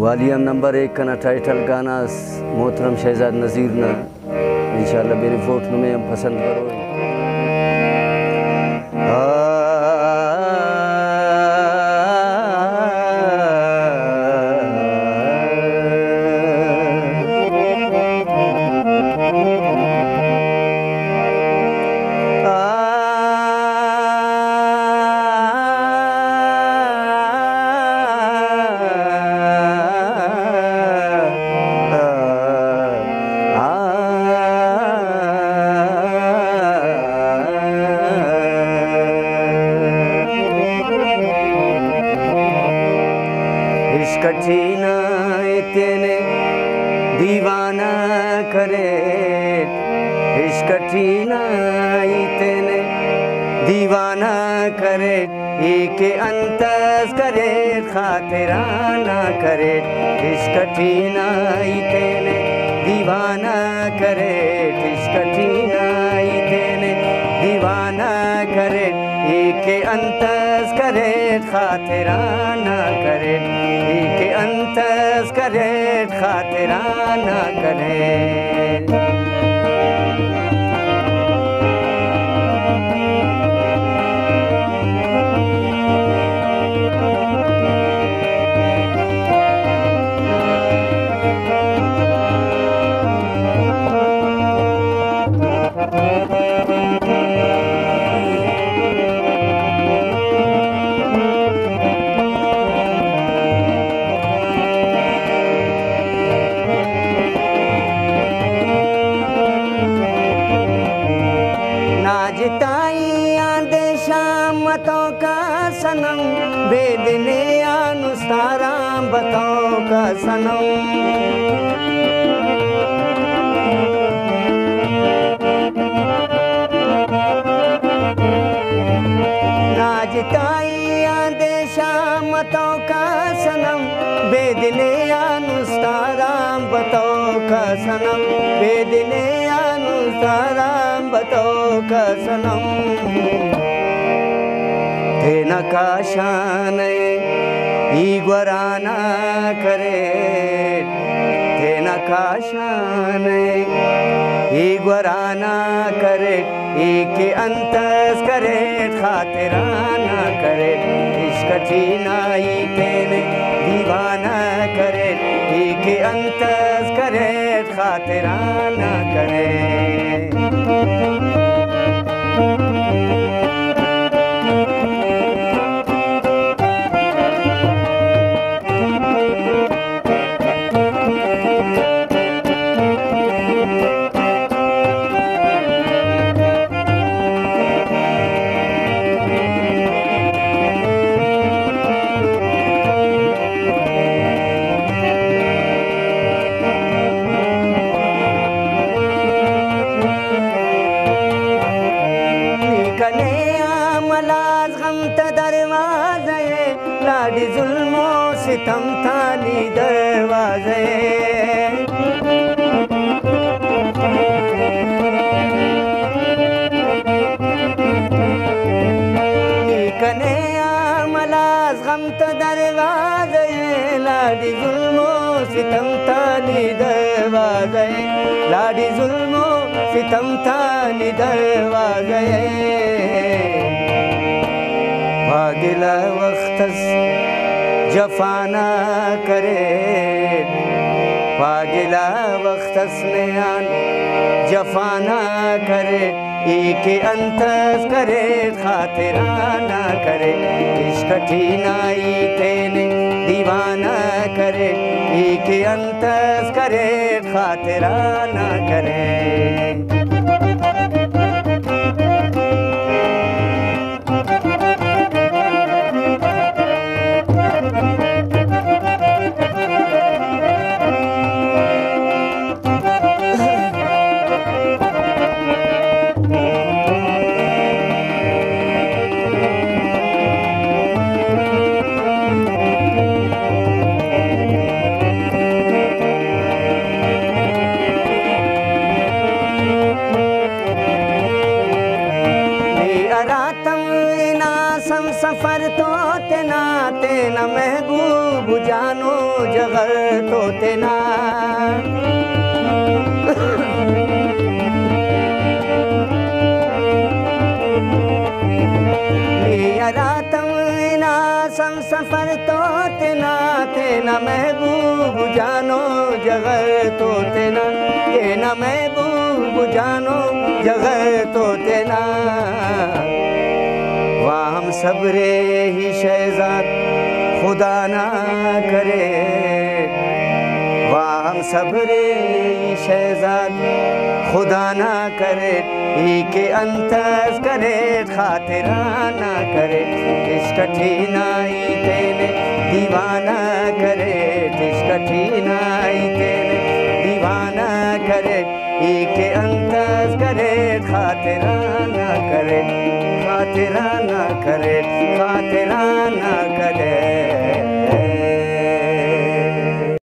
Volume number 1 का title गाना मोहतरम शहजाद नज़ीर ना इंशाल्लाह मेरी वोट में हम पसंद करो। कठिना तेने दीवाना करे, इश्क कठिना तेने दीवाना करे, एक अंतस करे खातिराना करे। इश्क कठिना तेने दीवाना करे, इश्क कठिना तेने दीवाना करे, एक अंतस करे खातिराना करे, एक अंतस करे खातिराना करे। शामतों का सनम बेदने अनुसारा बताओ का सनम, नाजताई आंदे शामतों का सनम बेदने अनुसारा बताओ का सनम, बेदने अनुसारा बताओ का सनम। थे नकाशान ईग्वराना करे, थे नकाशान ईग्वराना करे, एक अंतस करे खातिराना करे। इश्क कठिना तेने दीवाना करे, एक अंतस करे खातिराना करे। लाडी जुल्मो सितम थानी दरवाजे, कने आमलाज गम त दरवाजे, लाडी जुल्मो सितम थानी दरवाजे, लाडी जुल्मो सितम थानी दरवाजे। भागिला वक्तस जफाना करे, भागिला वक्तस नयान जफाना करे, एक अंतस करे खातिराना करे। इश्क कठिना तेने दीवाना करे, एक अंतस करे खातिराना करे। बुझानो जगर तो तेना रातम सम सफर तो तेना महबूब जानो जगर तो तेना महबूब जानो जगर तो तेना वाह हम सबरे ही शहजाद खुदा ना करे वाह हम सबरे ही शहजाद खुदा ना करे ही के अंतस करे खातिराना करे इस कठिनाई तेने दीवाना करे इस कठिनाई तेने दीवाना करे ही के अंतस करे खातिराना करे खातिराना करे खातिराना करे